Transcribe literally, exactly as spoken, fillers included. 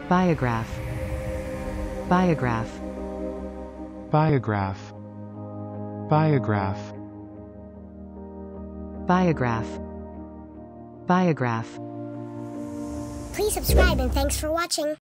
biograph, biograph, biograph, biograph, biograph, biograph. Please subscribe and thanks for watching.